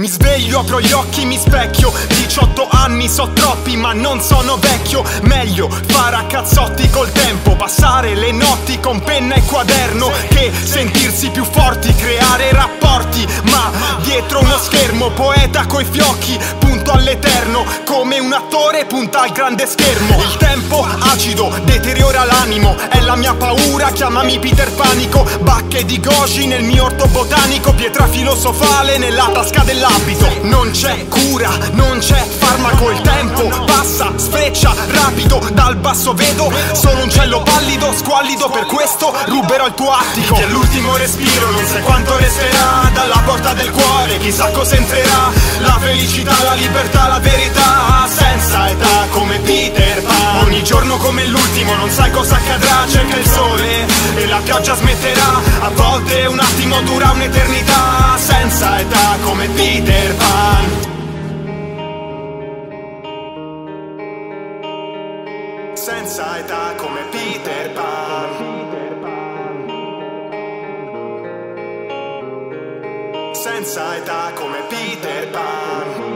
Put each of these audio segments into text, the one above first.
Mi sveglio, apro gli occhi, mi specchio. 18 anni, so troppi ma non sono vecchio. Meglio fare a cazzotti col tempo, passare le notti con penna e quaderno, che sentirsi più forti, creare rapporti. Ma dietro uno schermo, poeta coi fiocchi, punto all'eterno, come un attore punta al grande schermo. Il tempo acido deteriora l'animo, è la mia paura, chiamami Peter Panico. Bacche di goji nel mio orto botanico, pietra filosofale nella tasca dell'abito. Non c'è cura, non c'è farmaco, il tempo passa, sfreccia, rapido. Dal basso vedo solo un cielo pallido, squallido, per questo ruberò il tuo attico. Che all'ultimo respiro non sai quanto resterà dalla porta del cuore, chissà cosa entrerà. La felicità, la libertà, la verità, senza età come Peter Pan. Ogni giorno come l'ultimo, non sai cosa accadrà. Cerca il sole e la pioggia smetterà, a volte un attimo dura un'eternità. Senza età come Peter Pan. Senza età come Peter Pan. Senza età come Peter Pan.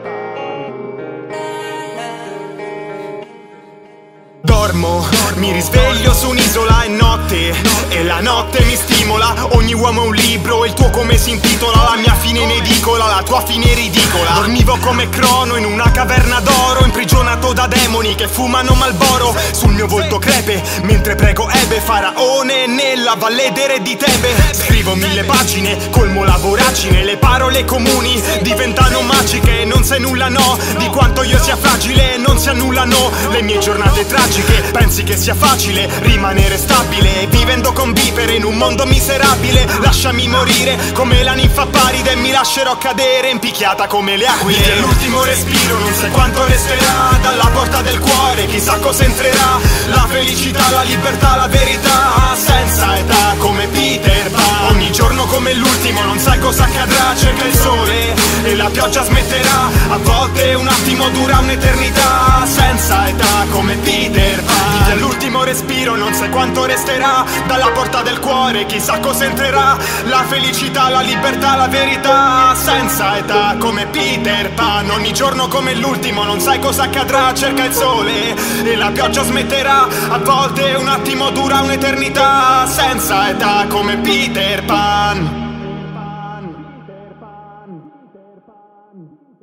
Dormo, mi risveglio su un'isola è notte, e la notte mi stimola. Ogni uomo è un libro, il tuo come si intitola. La mia fine in edicola, la tua fine ridicola. Dormivo come Crono in una caverna d'oro, imprigionato da demoni che fumano Malboro. Sul mio volto crepe, mentre prego Ebe, faraone nella valle d'Ere di Tebe. Scrivo 1000 pagine, colmo la voragine, le parole comuni diventano magiche. Non sai nulla, no, di quanto io sia fragile, non si annullano le mie giornate tragiche. Pensi che sia facile rimanere stabile, vivendo con vipere in un mondo miserabile. Lasciami morire come la ninfa paride, e mi lascerò cadere impicchiata come le aquile. E all'ultimo respiro non sai quanto resterà dalla porta del cuore, chissà cosa entrerà. La felicità, la libertà, la verità, senza età come Peter Pan. Ogni giorno come l'ultimo, non sai cosa accadrà. Cerca il sole e la pioggia smetterà, a volte un attimo dura un'eternità. Senza età come Peter Pan. Vivi all'ultimo respiro, non sai quanto resterà dalla porta del cuore, chissà cosa entrerà. La felicità, la libertà, la verità, senza età come Peter Pan. Ogni giorno come l'ultimo, non sai cosa accadrà. Cerca il sole e la pioggia smetterà, a volte un attimo dura un'eternità. Senza età come Peter Pan.